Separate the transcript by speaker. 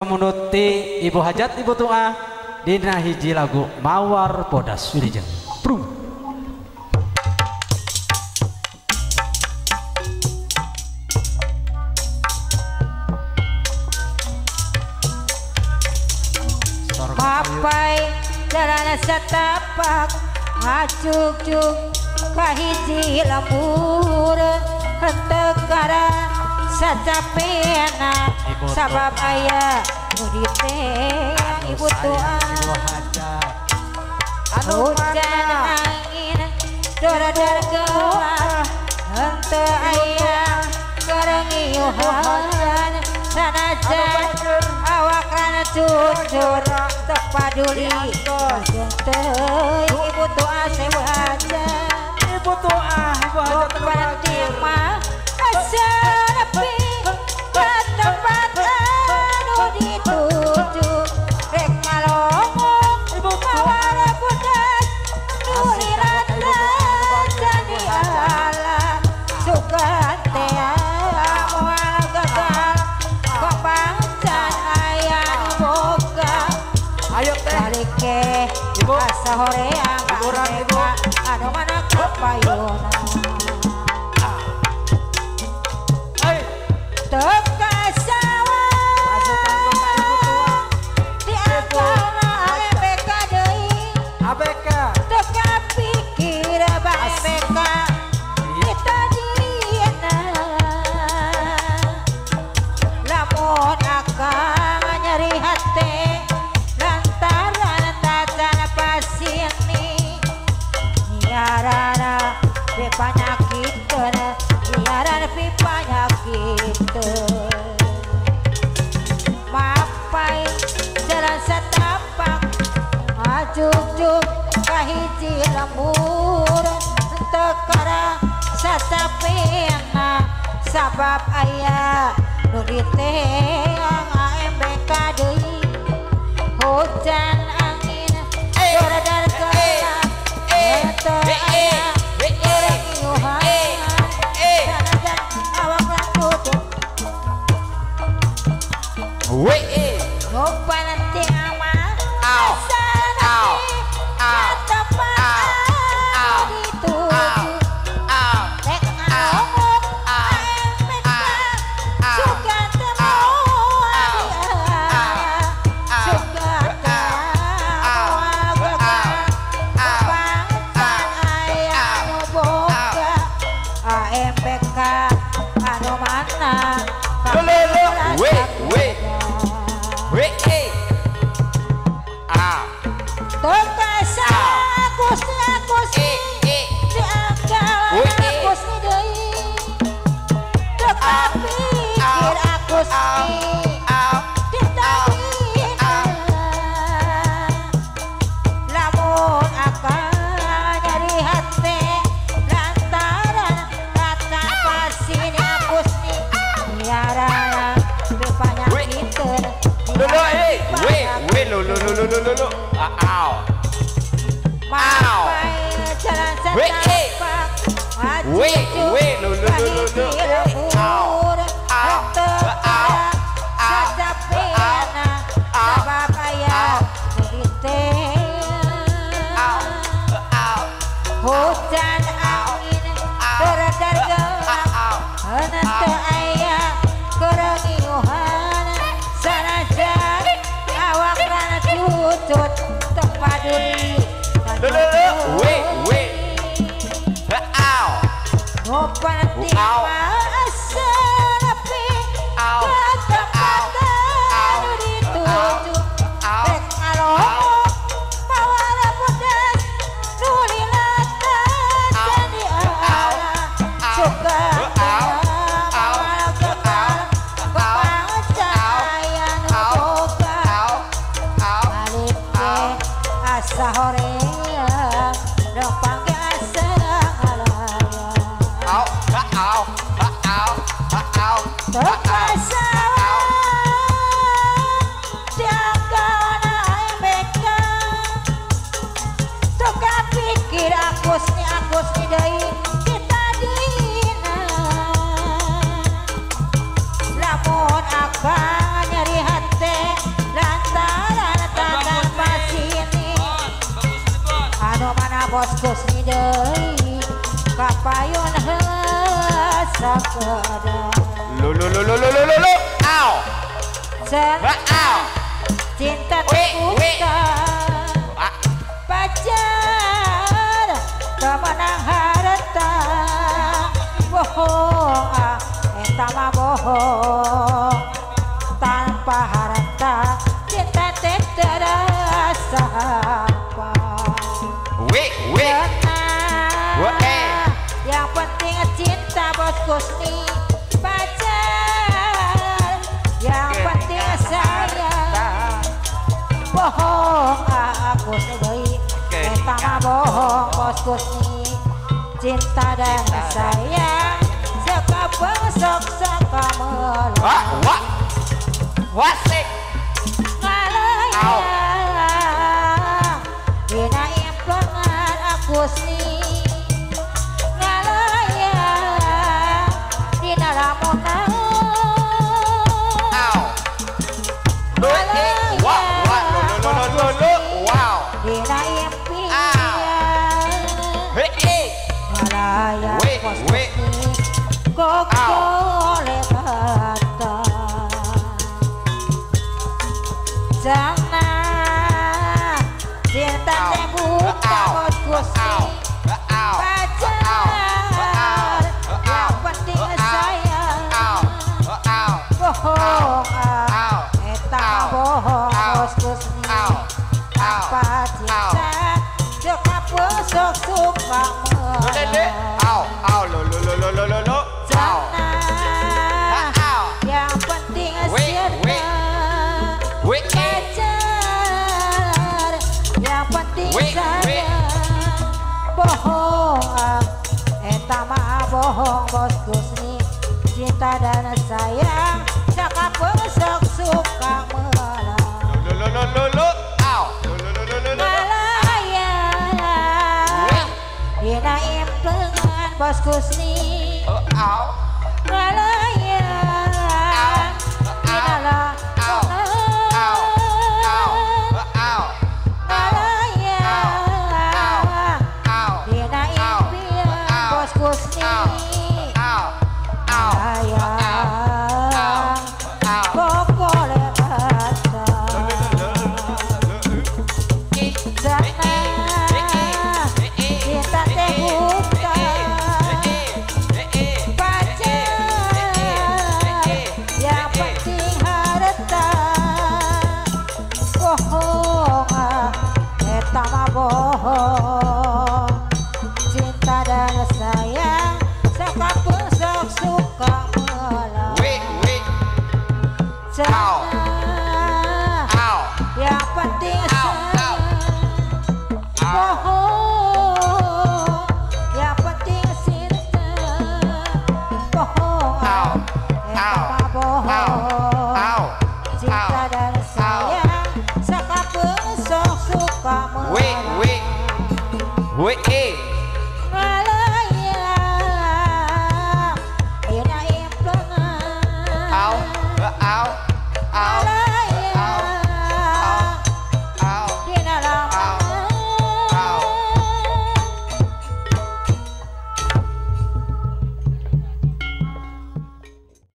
Speaker 1: menuti Ibu Hajat Ibu Tua dina hiji lagu Mawar Bodas Wilujeng Prum.
Speaker 2: Papai jalan setapak ajuk-juk kahiji lembur hentekara sacapena sabab ayah mudite Ibu Tua hujan angin doradar gelap hente ayah kerengiuhan sanajan awak rana cucur tepaduli Ibu Tua sewa aja
Speaker 1: Ibu Tua Ibu Hajat
Speaker 2: berhenti mah asa nepi ke tempat anu dituju rek ngalongok mawar bodas nu lirata jadi ala sugan tea moal gagal kepangcan aya nu boga
Speaker 1: ayo teh
Speaker 2: balik ke
Speaker 1: Ibu
Speaker 2: asa horeang
Speaker 1: Ibu
Speaker 2: anu mana kapayuna teka sawah di antara MBK deui
Speaker 1: ABK
Speaker 2: teka pikir bang MBK kita dina lamun akang nyeri hati lantaran tacan pasini nyiarana panyakit nyiaran panyakit mapai jalan setapak ajuk-juk kahiji lembur tekara sacapena sabab ayah nu diteang AMBK deui hujan angin doradar gelap henteu aya kerengiuhan sanajan awak rambut ngopan nanti ama sanapi tepat dituju rek ngalongok AMBK suka temu suka temu kepangcan aya nu boga AMBK anu mana Teka Gusti dianggal Gusti deui teka pikir Gusti ditagihna lamun akang nyeri hate lantaran rata pasini Gusti nyiarana panyakiteun mapai jalan setapak ajuk-juk kahiji lembur henteu sacapena sabab aya diteang hujan angin doradar gelap henteu aya kerengiuhan sanajan awak rana cucut tepaduli ngopan nanti asa nepi ke tempat anu dituju rek ngalongok mawar bodas nu lilata jadi ala suka mawar gagal kepangcan aya nu boga balik ke asa horeang rempang ke asa teka sawah dianggal MBK teka pikir Agus deui kita dina lamun akang nyeri hate bosku seni deui kapayun heula sakedar
Speaker 3: Lu au au
Speaker 2: cinta terbuka pacar kemenang harta bohong eta mah bohong tanpa harta cinta teh terasa apa yang penting cinta bosku seni pacar yang penting sayang bohong aku sedih eta mah bohong bosku seni cinta dan sayang sekapeung sok sakameuleuh
Speaker 3: wasik
Speaker 2: ngalayang dina implengan aku seni ngalayang dina lamunan dina impian ngalayang bosku seni koko lebatan jangan cinta teh buta bosku seni pacar yang penting sayang bohong eta bohong bosku seni tanpa cinta sekapeung sok suka yang penting sirna pacar yang penting sayang bohong eta mah bohong bosku seni cinta dan sayang sakapeung sok suka meuleuh ngalayang dina implengan bosku seni ngalayang dina lamunan ngalayang dina impian bosku seni ngalayang koko lebatan cinta teh buta pacar yang penting harta bohong eta mah bohong cinta dan sayang sakapeung sok suka meuleuh